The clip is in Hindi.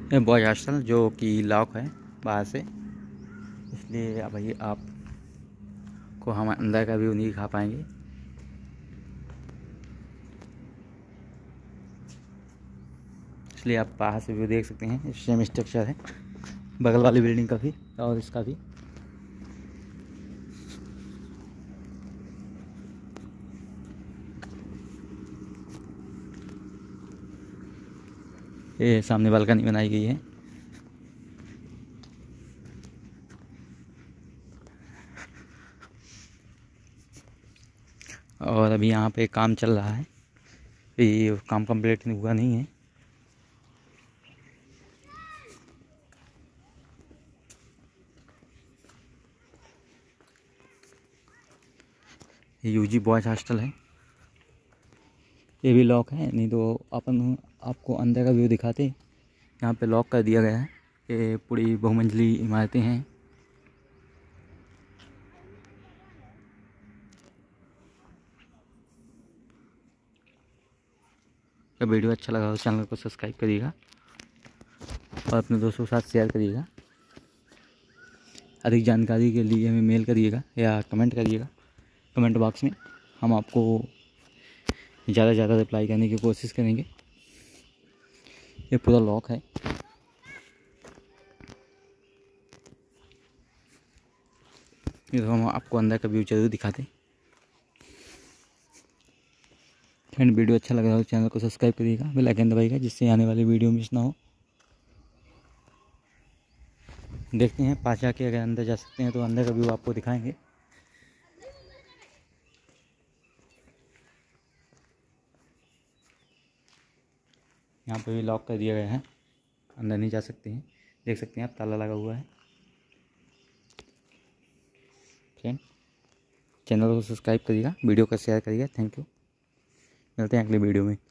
ये बॉयज हॉस्टल जो कि लॉक है बाहर से, इसलिए भाई आप को हम अंदर का व्यू नहीं दिखा पाएंगे। इसलिए आप बाहर से व्यू देख सकते हैं। सेम स्ट्रक्चर है बगल वाली बिल्डिंग का भी और इसका भी। ये सामने बालकनी बनाई गई है। और अभी यहाँ पे काम चल रहा है, ये काम कंप्लीट हुआ नहीं है। ये यूजी बॉयज हॉस्टल है, ये भी लॉक है, नहीं तो अपन आपको अंदर का व्यू दिखाते। यहाँ पे लॉक कर दिया गया है। ये पूरी बहुमंजिली इमारतें हैं। अगर वीडियो अच्छा लगा तो चैनल को सब्सक्राइब करिएगा और अपने दोस्तों के साथ शेयर करिएगा। अधिक जानकारी के लिए हमें मेल करिएगा या कमेंट करिएगा कमेंट बॉक्स में। हम आपको ज़्यादा से ज़्यादा रिप्लाई करने की कोशिश करेंगे। ये पूरा लॉक है। ये तो हम आपको अंदर का व्यू जरूर दिखाते। फ्रेंड, वीडियो अच्छा लग रहा हो तो चैनल को सब्सक्राइब करिएगा, बेल आइकन दबाइएगा जिससे आने वाली वीडियो मिस ना हो। देखते हैं पास जाके अगर अंदर जा सकते हैं तो अंदर का व्यू आपको दिखाएंगे। यहाँ पे भी लॉक कर दिया गया है, अंदर नहीं जा सकते हैं। देख सकते हैं आप, ताला लगा हुआ है। फ्रेंड, चैनल को सब्सक्राइब करिएगा, वीडियो को शेयर करिएगा। Thank you. मिलते हैं अगले वीडियो में।